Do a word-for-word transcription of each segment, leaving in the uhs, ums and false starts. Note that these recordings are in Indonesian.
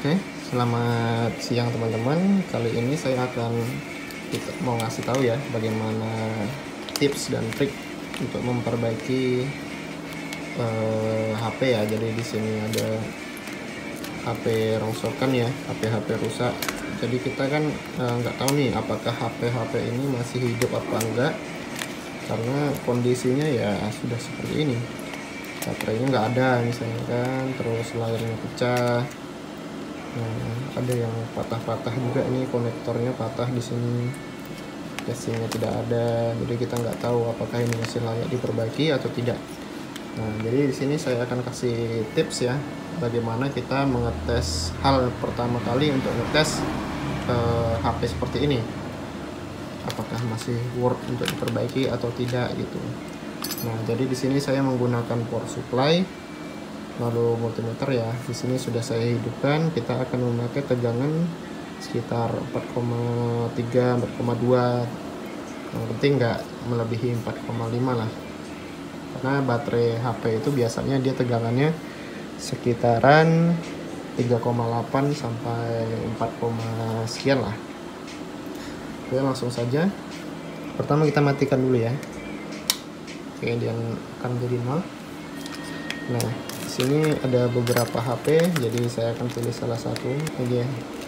Oke, selamat siang teman-teman. Kali ini saya akan kita mau ngasih tahu ya bagaimana tips dan trik untuk memperbaiki eh, H P ya. Jadi di sini ada H P rongsokan ya, H P H P rusak. Jadi kita kan eh, nggak tahu nih apakah H P H P ini masih hidup apa enggak, karena kondisinya ya sudah seperti ini. Baterainya nggak ada misalnya kan, terus layarnya pecah. Nah, ada yang patah-patah juga nih, konektornya patah di sini, casingnya tidak ada. Jadi kita nggak tahu apakah ini masih layak diperbaiki atau tidak. Nah, jadi di sini saya akan kasih tips ya, bagaimana kita mengetes hal pertama kali untuk ngetes eh, H P seperti ini, apakah masih worth untuk diperbaiki atau tidak gitu. Nah, jadi di sini saya menggunakan power supply, lalu multimeter ya. Di sini sudah saya hidupkan. Kita akan memakai tegangan sekitar empat koma tiga, empat koma dua. Yang penting nggak melebihi empat koma lima lah. Karena baterai H P itu biasanya dia tegangannya sekitaran tiga koma delapan sampai empat, sekian lah. Oke, langsung saja. Pertama kita matikan dulu ya. Oke, dia akan jadi nol. Nah, di sini ada beberapa H P, jadi saya akan pilih salah satu aja.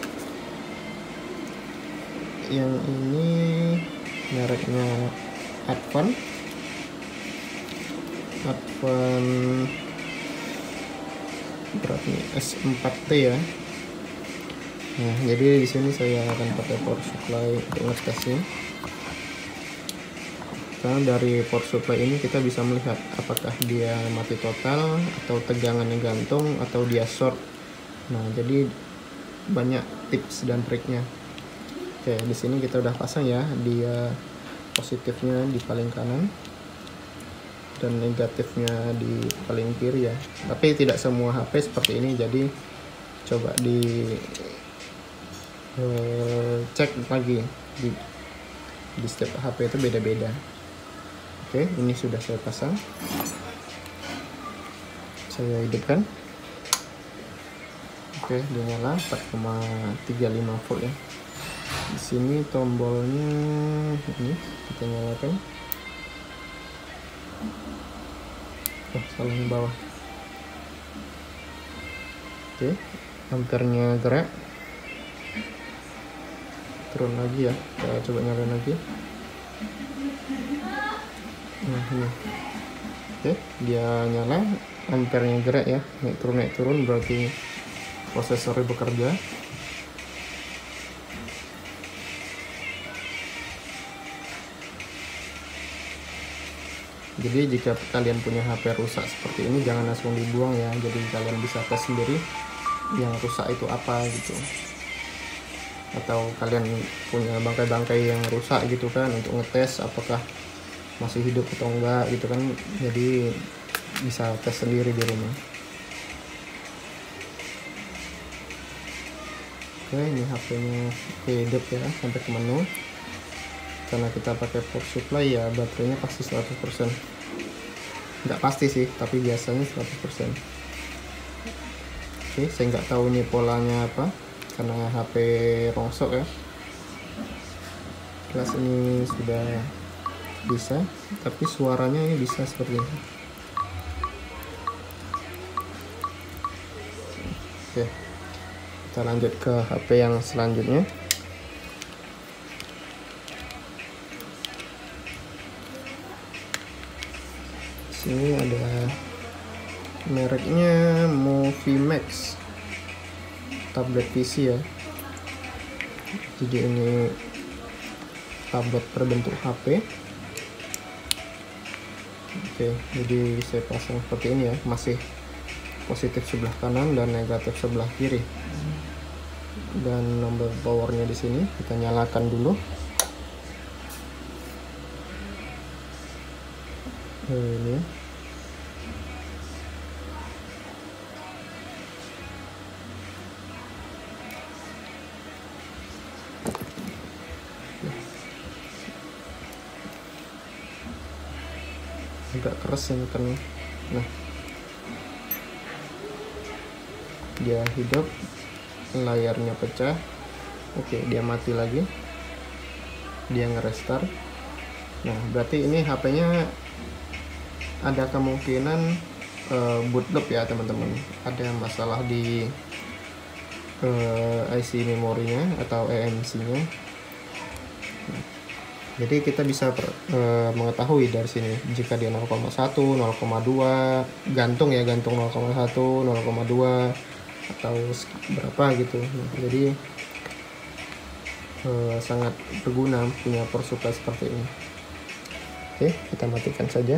Yang ini mereknya Advan, Advan berapa nih? S empat T ya. Nah, jadi di sini saya akan pakai power supply untuk ngetesnya. Karena dari power supply ini kita bisa melihat apakah dia mati total atau tegangannya gantung atau dia short. Nah, jadi banyak tips dan triknya. Oke, di sini kita udah pasang ya, dia positifnya di paling kanan dan negatifnya di paling kiri ya. Tapi tidak semua H P seperti ini, jadi coba di eh, cek lagi di, di setiap H P itu beda-beda. Oke, ini sudah saya pasang. Saya hidupkan. Oke, dia nyala empat koma tiga lima volt ya. Di sini tombolnya ini kita nyalakan. Oh, salah di bawah. Oke, ampernya gerak. Turun lagi ya. Kita coba nyalain lagi. Nah, ini. Oke, dia nyala, ampernya gerak ya, naik turun naik turun, berarti prosesornya bekerja. Jadi jika kalian punya H P rusak seperti ini, jangan langsung dibuang ya. Jadi kalian bisa tes sendiri yang rusak itu apa gitu. Atau kalian punya bangkai-bangkai yang rusak gitu kan, untuk ngetes apakah masih hidup atau enggak gitu kan, jadi bisa tes sendiri di rumah. Oke, ini H P-nya hidup ya sampai ke menu. Karena kita pakai power supply ya, baterainya pasti seratus persen. Nggak pasti sih, tapi biasanya seratus persen. Oke, saya nggak tahu ini polanya apa, karena H P rongsok ya. Kelas ini sudah bisa, tapi suaranya ini bisa seperti ini. Oke, kita lanjut ke H P yang selanjutnya. Sini ada mereknya Movimax, tablet P C ya. Jadi ini tablet berbentuk H P. Oke, jadi saya pasang seperti ini ya, masih positif sebelah kanan dan negatif sebelah kiri. Dan nomor powernya di sini kita nyalakan dulu. Nah, ini ya. Agak keras ini kan. Nah, dia hidup. layarnya pecah. Oke, dia mati lagi, dia nge-restart. Nah, berarti ini H P-nya ada kemungkinan uh, boot loop ya teman-teman, ada masalah di uh, I C memorinya atau E M C-nya. Jadi kita bisa per, uh, mengetahui dari sini jika dia nol koma satu, nol koma dua, gantung ya, gantung nol koma satu, nol koma dua atau berapa gitu. Nah, jadi uh, sangat berguna punya power supply seperti ini. Oke, kita matikan saja.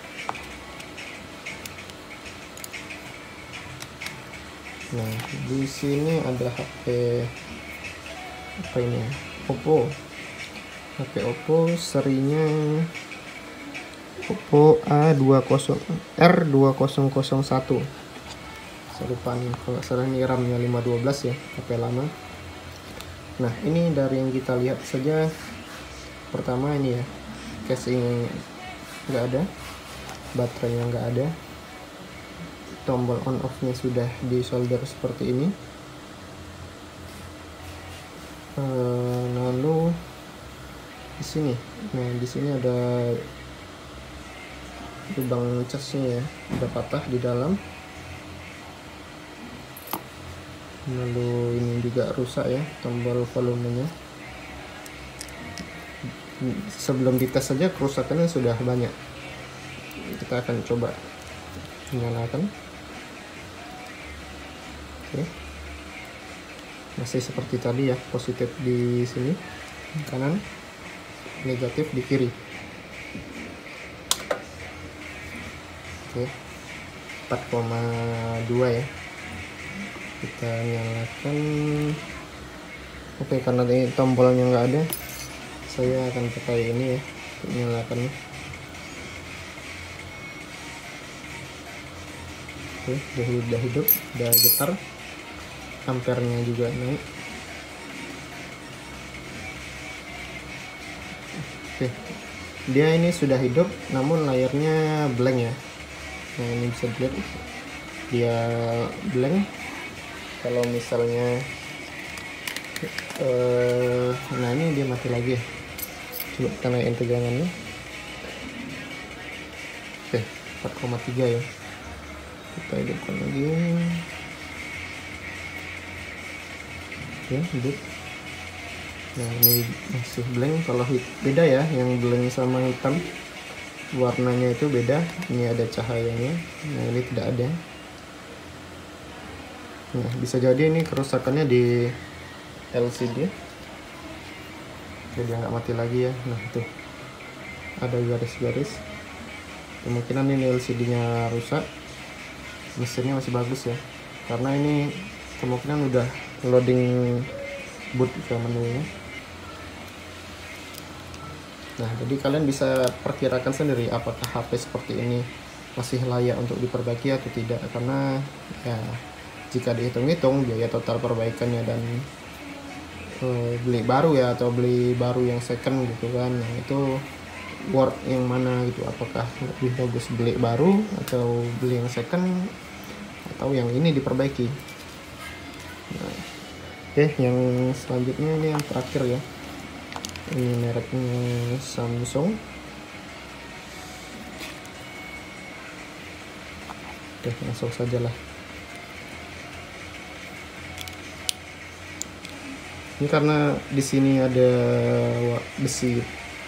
Nah, di sini ada H P apa ini? Oppo. H P Oppo serinya Oppo A dua puluh R dua nol nol satu. Saya lupa nih, kalau salah ini RAM-nya lima dua belas ya, H P lama. Nah, ini dari yang kita lihat saja. Pertama ini ya, casing nggak ada, baterainya nggak ada, tombol on off nya sudah di solder seperti ini. e, lalu di sini, nah di sini ada lubang casnya ya, udah patah di dalam. Lalu ini juga rusak ya, tombol volumenya. Sebelum dites saja kerusakannya sudah banyak. Kita akan coba menyalakan. Oke. Masih seperti tadi ya, positif di sini kanan, negatif di kiri. Oke, empat koma dua ya. Kita nyalakan. Oke, karena ini tombolnya nggak ada, saya akan pakai ini ya untuk nyalakan. Oke, udah hidup, udah getar, ampernya juga naik. Oke, dia ini sudah hidup namun layarnya blank ya. Nah, ini bisa dilihat dia blank. Kalau misalnya uh, nah ini dia mati lagi ya. Coba kita naikin tegangannya. Oke, empat koma tiga ya. Kita hidupkan lagi. Oke, hidup. Nah, ini masih blank. Kalau beda ya, yang blank sama hitam warnanya itu beda. Ini ada cahayanya, nah ini tidak ada. Nah, bisa jadi ini kerusakannya di L C D. Jadi nggak mati lagi ya. Nah, itu ada garis-garis, kemungkinan ini L C D-nya rusak. Mesinnya masih bagus ya, karena ini kemungkinan udah loading boot ke menunya. Nah, jadi kalian bisa perkirakan sendiri apakah H P seperti ini masih layak untuk diperbaiki atau tidak, karena ya jika dihitung-hitung biaya total perbaikannya dan e, beli baru ya atau beli baru yang second gitu kan, nah itu worth yang mana gitu, apakah lebih bagus beli baru atau beli yang second atau yang ini diperbaiki. Nah, oke, yang selanjutnya ini yang terakhir ya, ini mereknya Samsung. Oke, langsung saja lah. Ini karena di sini ada besi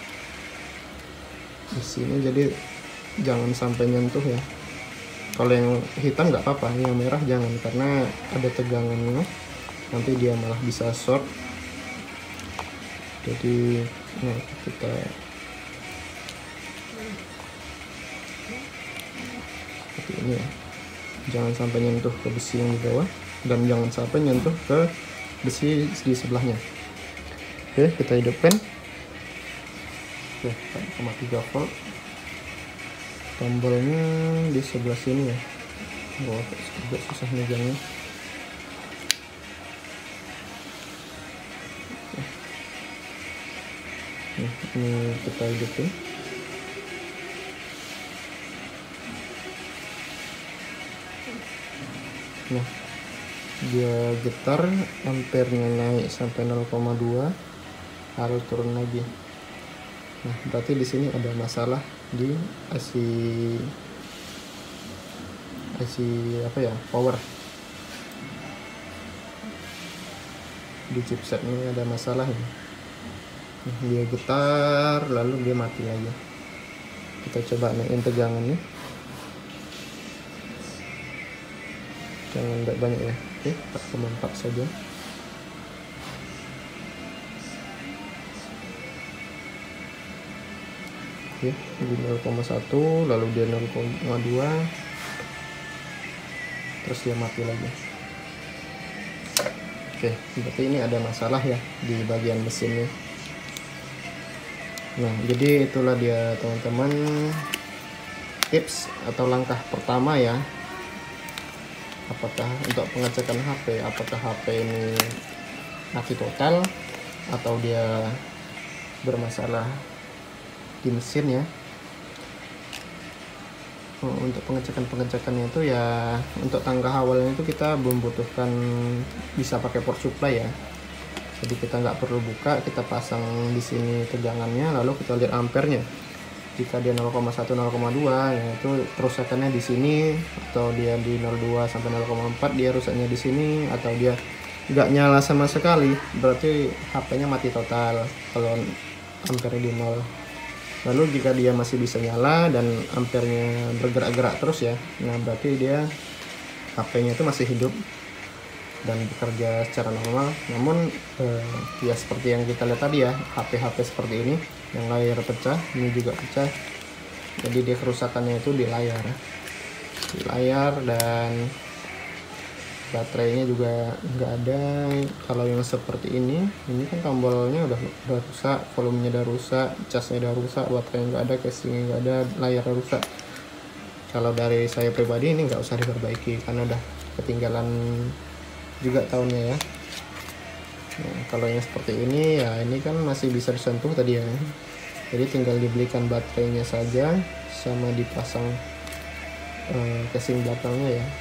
besi ini, jadi jangan sampai nyentuh ya. Kalau yang hitam nggak apa-apa, yang merah jangan, karena ada tegangannya, nanti dia malah bisa short. Jadi nah kita seperti ini ya, jangan sampai nyentuh ke besi yang di bawah dan jangan sampai nyentuh ke besi di sebelahnya. Oke, kita hidupkan. Oke, empat koma tiga volt. Tombolnya di sebelah sini ya. Wah, agak susah megangnya. Nah, ini kita hidupin. Nah, dia getar, ampernya naik sampai nol koma dua, lalu turun lagi. Nah, berarti di sini ada masalah di I C I C apa ya, power. Di chipset ini ada masalah ini. Dia getar lalu dia mati lagi. Kita coba naikin tegangannya, jangan banyak ya. Oke, empat koma empat saja. Oke, di nol koma satu, lalu dia nol koma dua, terus dia mati lagi. Oke, berarti ini ada masalah ya di bagian mesinnya. Nah, jadi itulah dia teman-teman tips atau langkah pertama ya. Apakah untuk pengecekan H P, apakah H P ini mati total atau dia bermasalah di mesin ya. Untuk pengecekan-pengecekannya itu ya, untuk tangga awalnya itu kita membutuhkan bisa pakai power supply ya. Jadi kita nggak perlu buka, kita pasang di sini tegangannya, lalu kita lihat ampernya. Jika dia nol koma satu nol koma dua, ya itu kerusakannya di sini, atau dia di nol koma dua sampai nol koma empat dia rusaknya di sini, atau dia nggak nyala sama sekali, berarti H P-nya mati total kalau ampernya di nol. Lalu jika dia masih bisa nyala dan ampernya bergerak-gerak terus ya, nah berarti dia H P-nya itu masih hidup dan bekerja secara normal. Namun eh, ya seperti yang kita lihat tadi ya, H P-H P seperti ini yang layar pecah, ini juga pecah. Jadi dia kerusakannya itu di layar, di layar dan baterainya juga nggak ada. Kalau yang seperti ini, ini kan tombolnya udah udah rusak, volumenya udah rusak, casnya udah rusak, baterainya nggak ada, casingnya nggak ada, layar rusak. Kalau dari saya pribadi ini nggak usah diperbaiki karena udah ketinggalan juga tahunnya ya. Nah, kalau yang seperti ini ya, ini kan masih bisa disentuh tadi ya. Jadi tinggal dibelikan baterainya saja sama dipasang eh, casing belakangnya ya.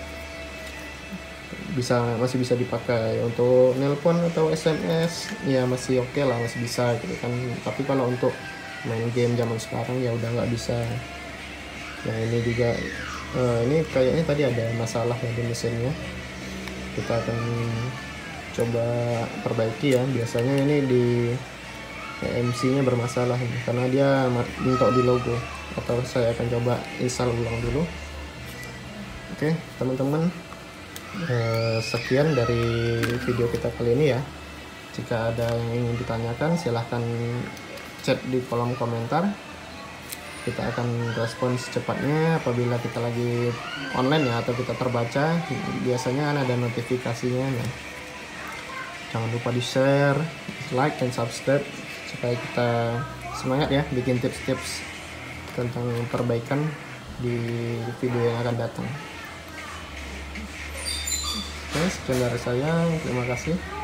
Bisa masih bisa dipakai untuk nelpon atau S M S ya, masih oke okay lah, masih bisa gitu kan. Tapi kalau untuk main game zaman sekarang ya udah nggak bisa. Nah ini juga uh, ini kayaknya tadi ada masalah ya di mesinnya, kita akan coba perbaiki ya. Biasanya ini di E M C nya bermasalah ini, karena dia mentok di logo, atau saya akan coba install ulang dulu. Oke teman-teman, Eh, sekian dari video kita kali ini ya. Jika ada yang ingin ditanyakan, silahkan chat di kolom komentar. Kita akan respon secepatnya apabila kita lagi online ya, atau kita terbaca. Biasanya ada notifikasinya. Nah, jangan lupa di share, like, dan subscribe supaya kita semangat ya bikin tips-tips tentang perbaikan di video yang akan datang. Oke, sekian dari saya. Terima kasih.